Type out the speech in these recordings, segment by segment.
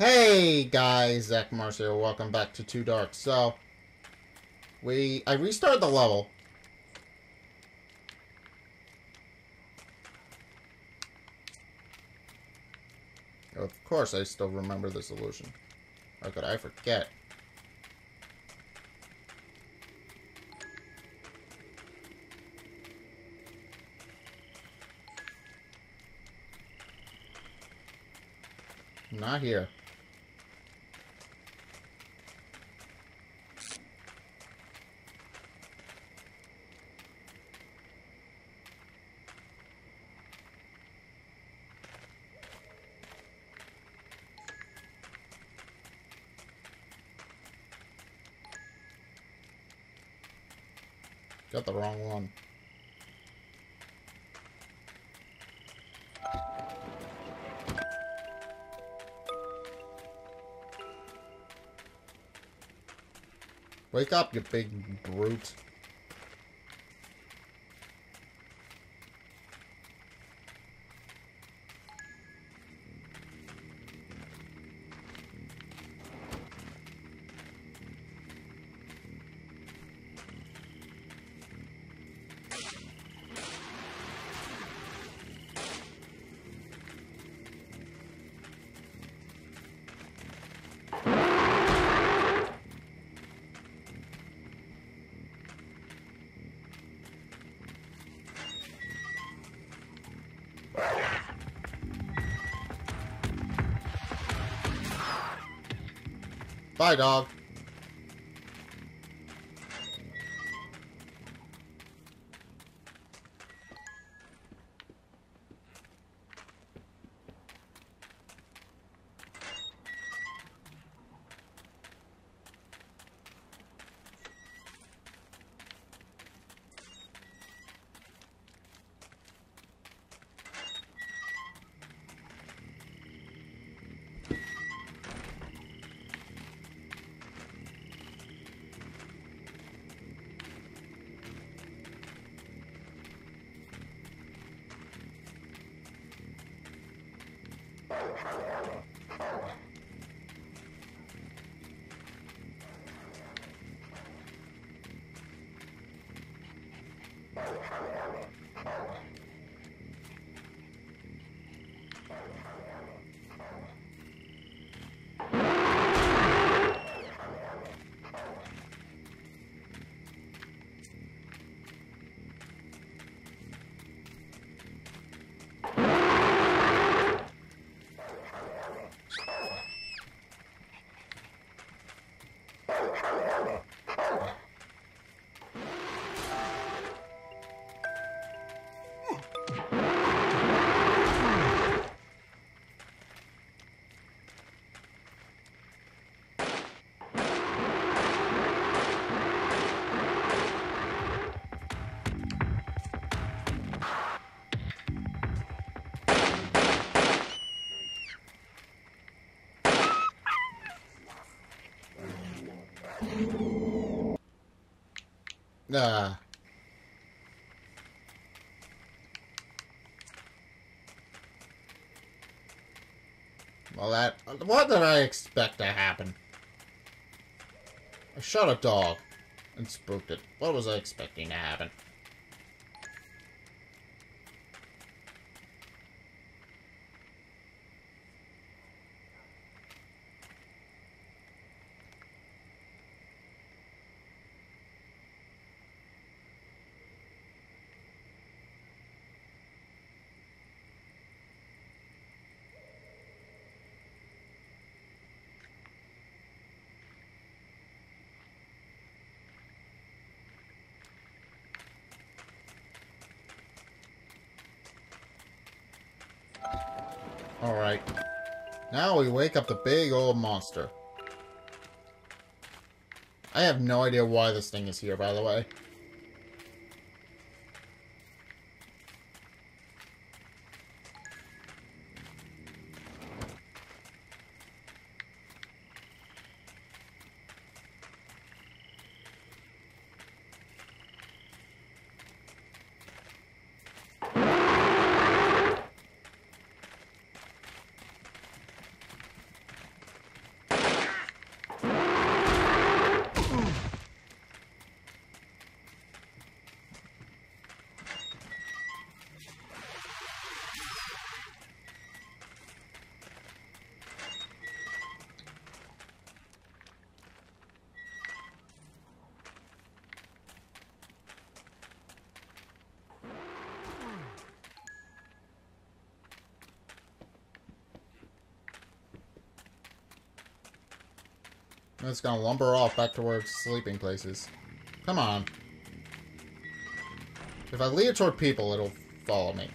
Hey guys, Zack here. Welcome back to Too Dark. So, I restarted the level. Of course, I still remember the solution. How could I forget? Not here. Got the wrong one. Wake up, you big brute. Bye, dog. Ah. Well, what did I expect to happen? I shot a dog and spooked it. What was I expecting to happen? Alright. Now we wake up the big old monster. I have no idea why this thing is here, by the way. And it's gonna lumber off back towards sleeping places. Come on. If I lead it toward people, it'll follow me.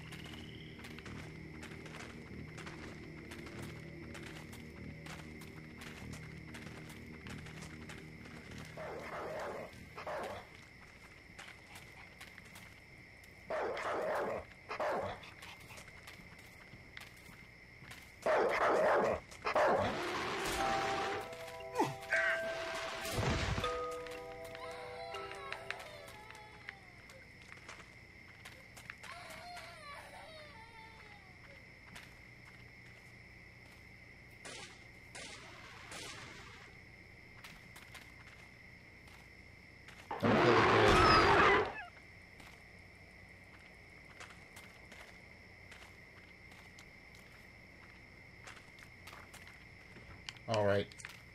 Don't kill the kid. Alright.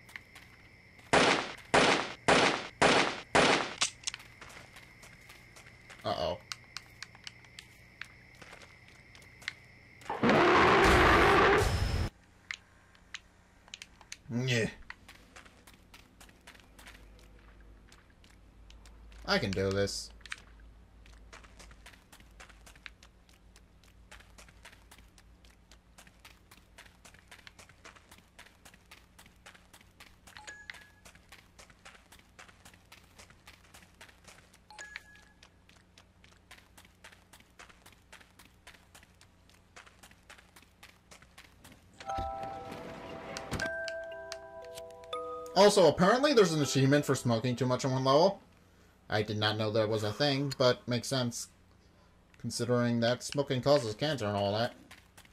Uh-oh. Yeah. I can do this. Also, apparently there's an achievement for smoking too much on one level. I did not know that was a thing, but makes sense, considering that smoking causes cancer and all that.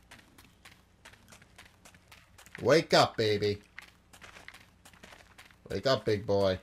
Wake up, baby. Wake up, big boy.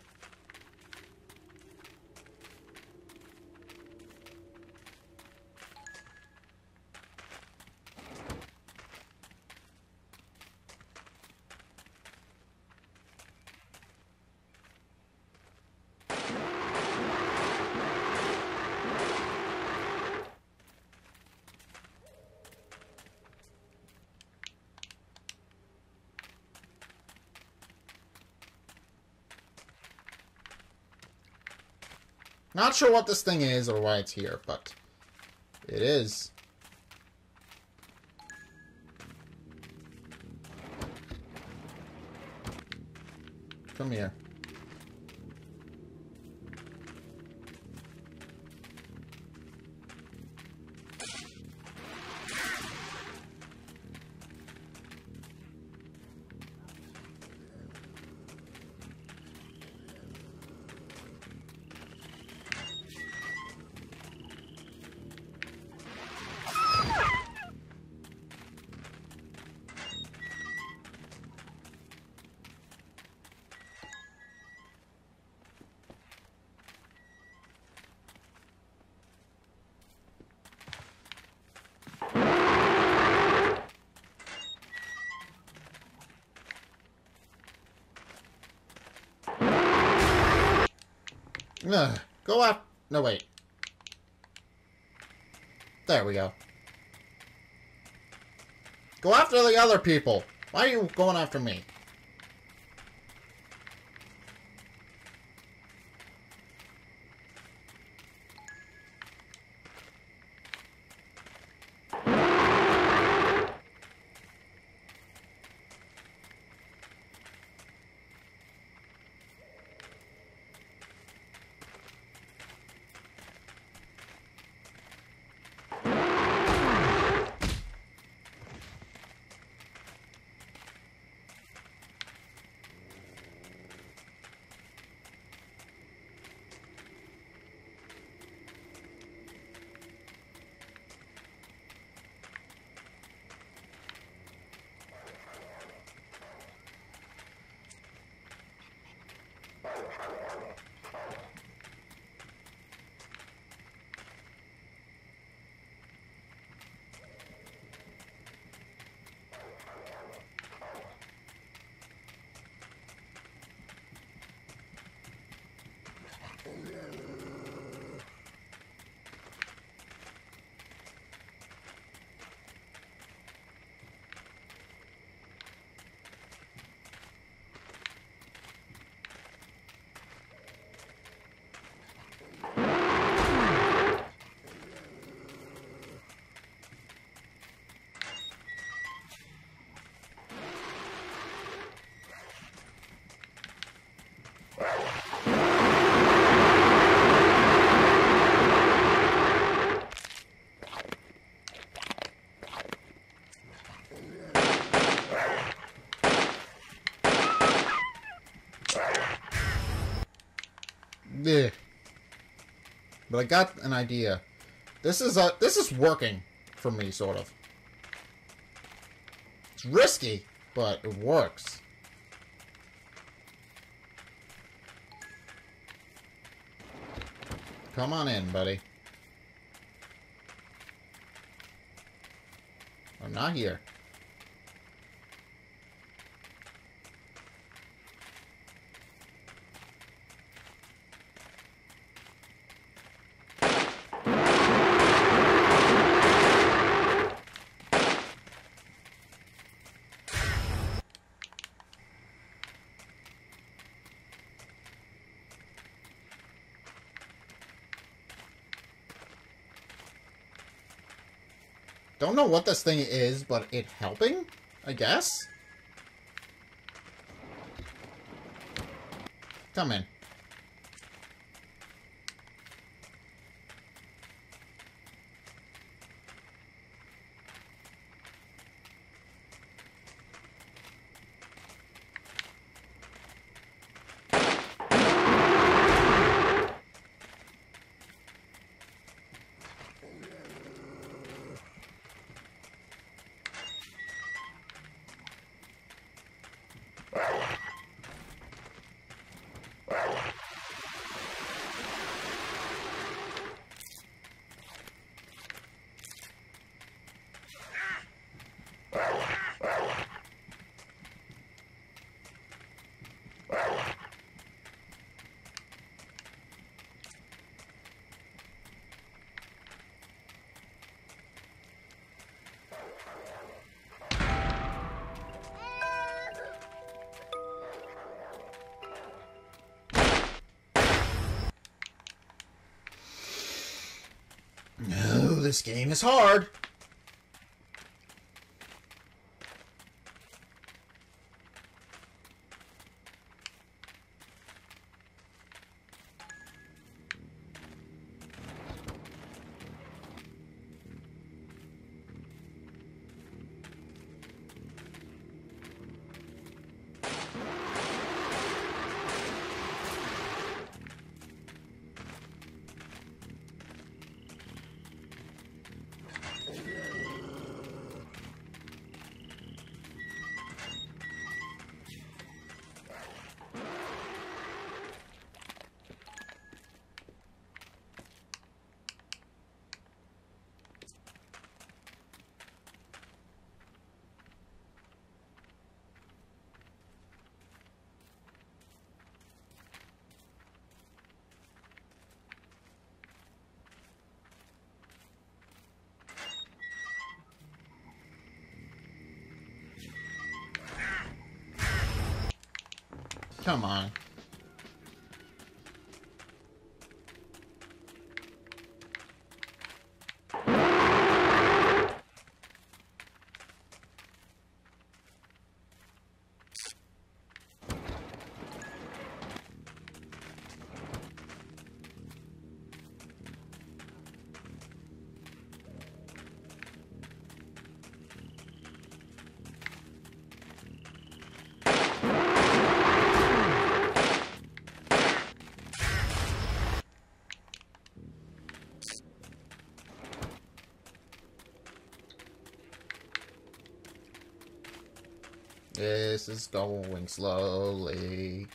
Not sure what this thing is or why it's here, but it is. Come here. Ugh. Go up. No, wait. There we go. Go after the other people. Why are you going after me? Yeah. But I got an idea. This is working for me, sort of. It's risky, but it works. Come on in, buddy. I'm not here. Don't know what this thing is, but it helping, I guess? Come in. No, this game is hard. Come on. This is going slowly.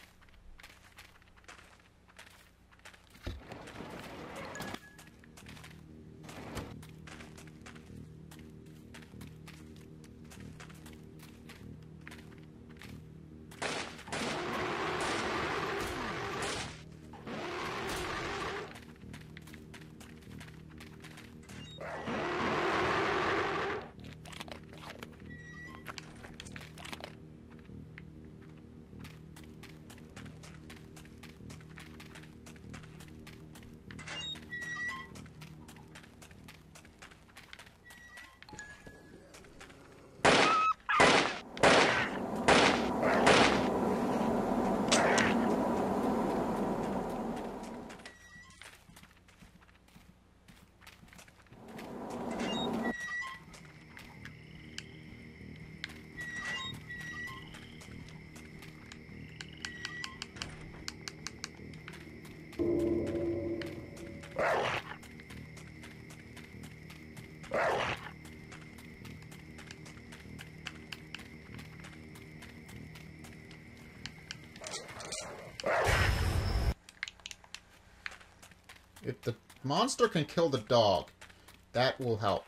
If the monster can kill the dog, that will help.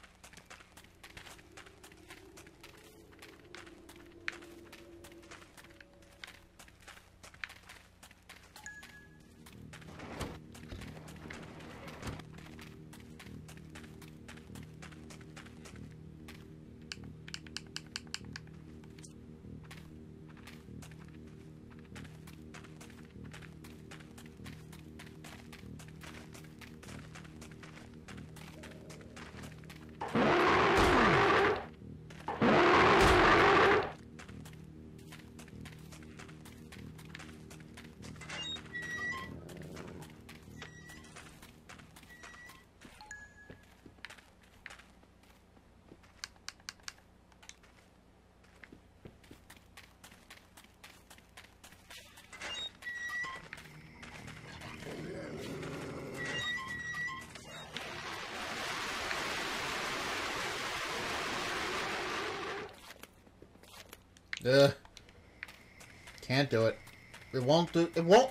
Ugh. Can't do it. It won't do... It won't...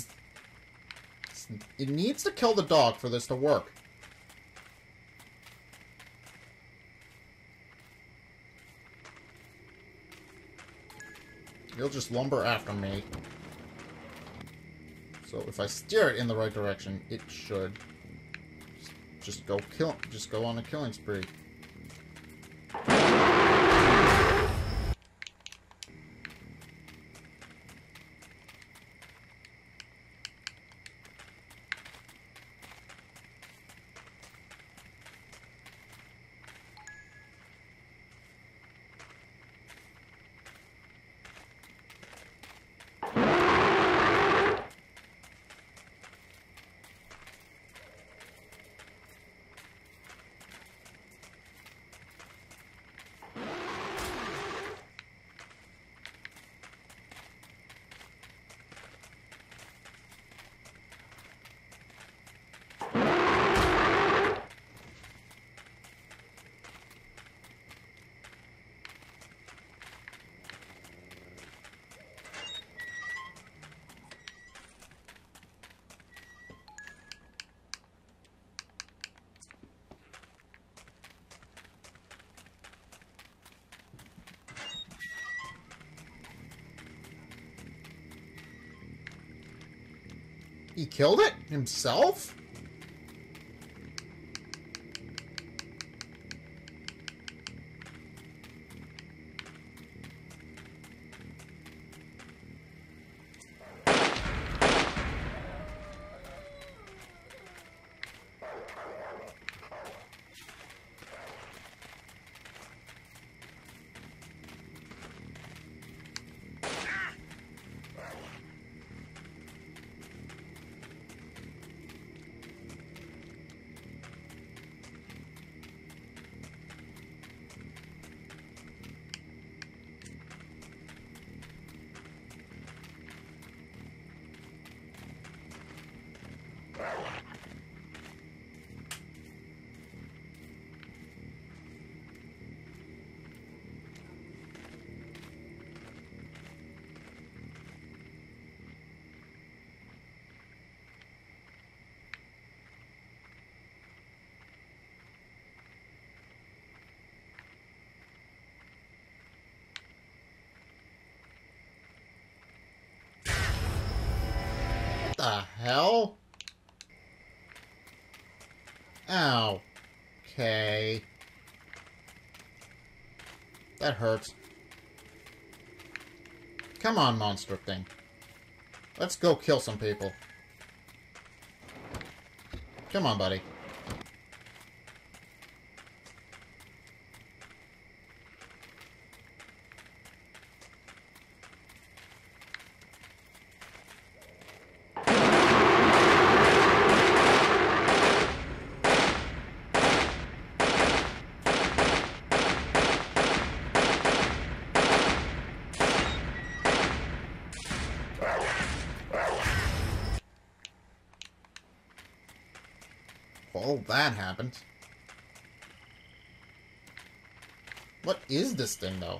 It needs to kill the dog for this to work. You'll just lumber after me. So if I steer it in the right direction, it should just go kill... Just go on a killing spree. He killed it himself? What the hell? Ow. Okay. That hurts. Come on, monster thing. Let's go kill some people. Come on, buddy. Oh, that happened. What is this thing, though?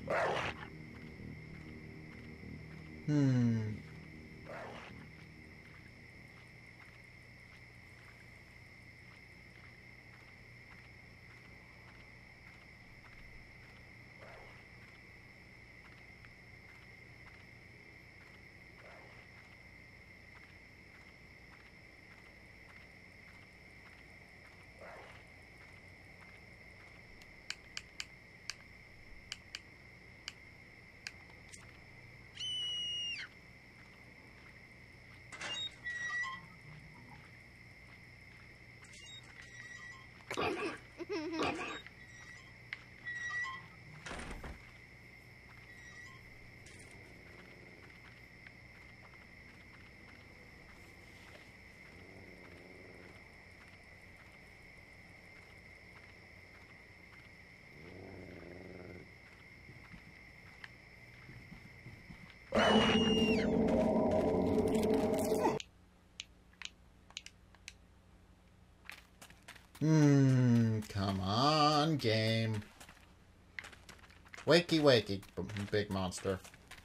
Come on, game. Wakey, wakey, big monster.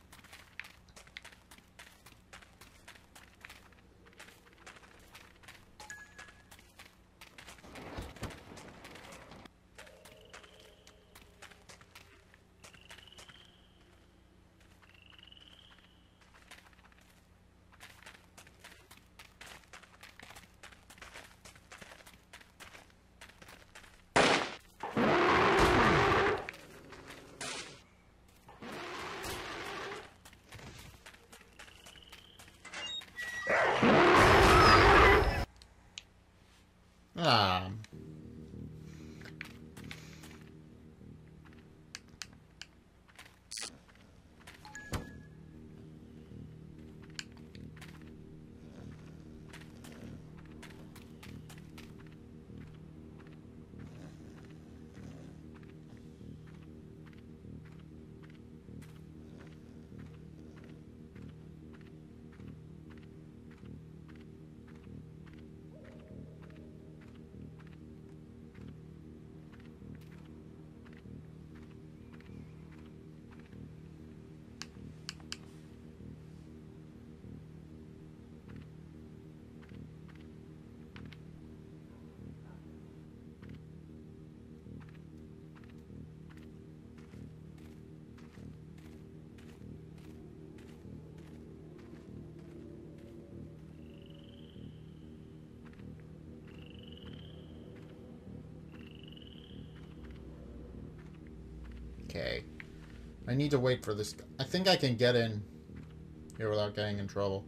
Ah. Okay. I need to wait for this. I think I can get in here without getting in trouble.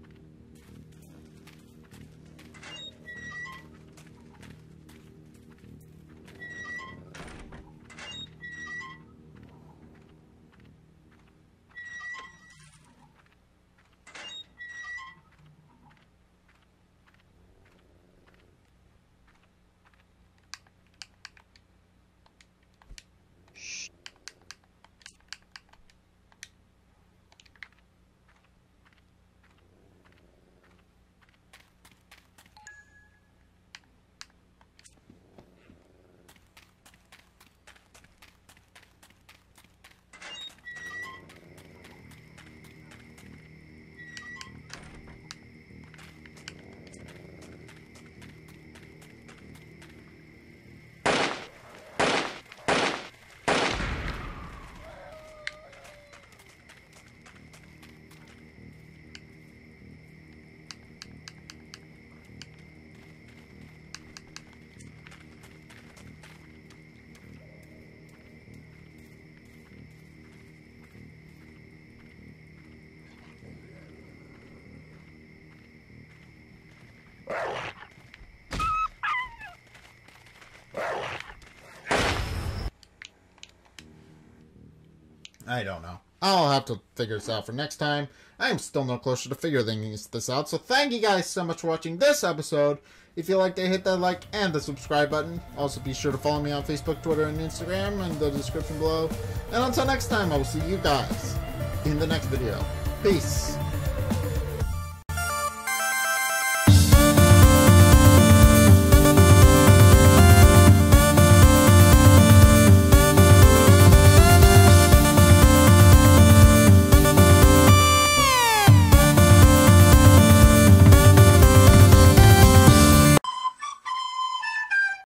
I don't know. I'll have to figure this out for next time. I'm still no closer to figuring this out. So thank you guys so much for watching this episode. If you liked it, hit that like and the subscribe button. Also be sure to follow me on Facebook, Twitter, and Instagram in the description below. And until next time, I will see you guys in the next video. Peace.